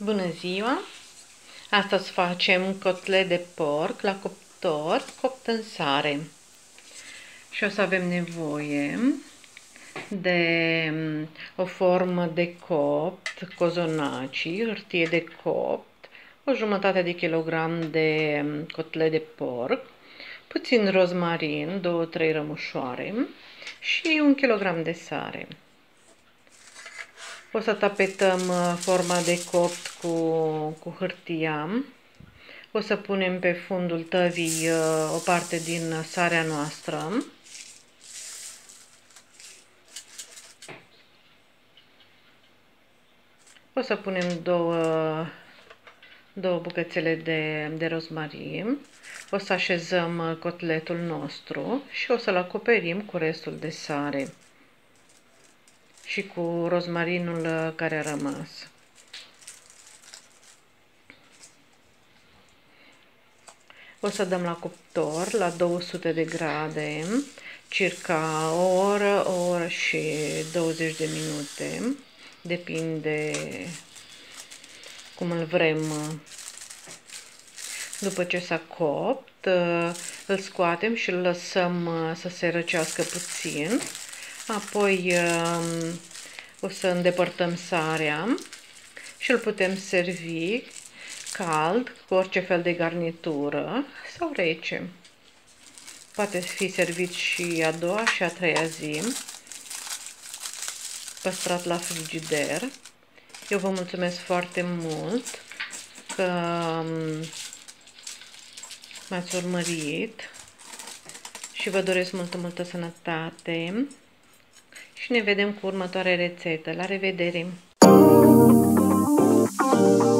Bună ziua! Astăzi facem cotlet de porc la cuptor copt în sare. Și o să avem nevoie de o formă de copt, cozonaci, hârtie de copt, o jumătate de kilogram de cotlet de porc, puțin rozmarin, 2-3 rămușoare și 1 kg de sare. O să tapetăm forma de copt cu hârtia. O să punem pe fundul tăvii o parte din sarea noastră. O să punem două bucățele de rozmarin. O să așezăm cotletul nostru și o să-l acoperim cu restul de sare și cu rozmarinul care a rămas. O să dăm la cuptor la 200 de grade, circa o oră și 20 de minute, depinde cum îl vrem. După ce s-a copt, îl scoatem și îl lăsăm să se răcească puțin. Apoi o să îndepărtăm sarea și îl putem servi cald, cu orice fel de garnitură sau rece. Poate fi servit și a doua și a treia zi, păstrat la frigider. Eu vă mulțumesc foarte mult că m-ați urmărit și vă doresc multă sănătate și ne vedem cu următoarea rețetă. La revedere!